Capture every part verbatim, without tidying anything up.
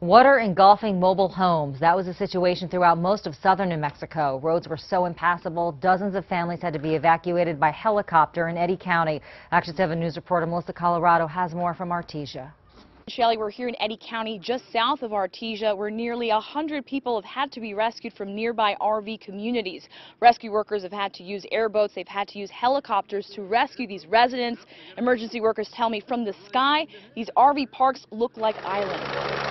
Water engulfing mobile homes. That was the situation throughout most of southern New Mexico. Roads were so impassable, dozens of families had to be evacuated by helicopter in Eddy County. Action seven News reporter Melissa Colorado has more from Artesia. Shelly, we're here in Eddy County, just south of Artesia, where nearly one hundred people have had to be rescued from nearby R V communities. Rescue workers have had to use airboats, they've had to use helicopters to rescue these residents. Emergency workers tell me from the sky, these R V parks look like islands.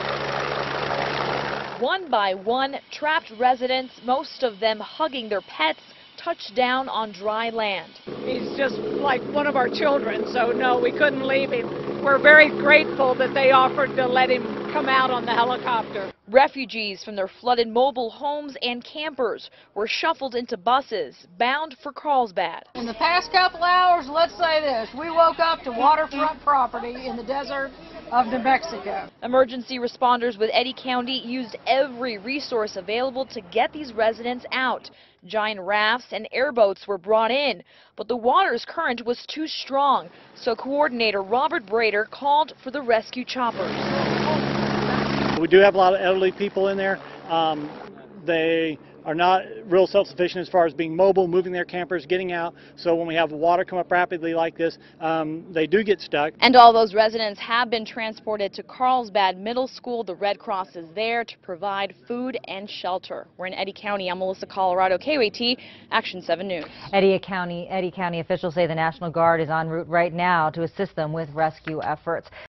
One by one, trapped residents, most of them hugging their pets, touched down on dry land. He's just like one of our children, so no, we couldn't leave him. We're very grateful that they offered to let him come out on the helicopter. Refugees from their flooded mobile homes and campers were shuffled into buses bound for Carlsbad. In the past couple hours, let's say this, we woke up to waterfront property in the desert of New Mexico. Emergency responders with Eddy County used every resource available to get these residents out. Giant rafts and airboats were brought in, but the water's current was too strong, so coordinator Robert Brader called for the rescue choppers. We do have a lot of elderly people in there. Um, they are not real self-sufficient as far as being mobile, moving their campers, getting out. So when we have water come up rapidly like this, um, they do get stuck. And all those residents have been transported to Carlsbad Middle School. The Red Cross is there to provide food and shelter. We're in Eddy County. I'm Melissa Colorado, K O A T, Action seven News. Eddy County, Eddy County officials say the National Guard is en route right now to assist them with rescue efforts.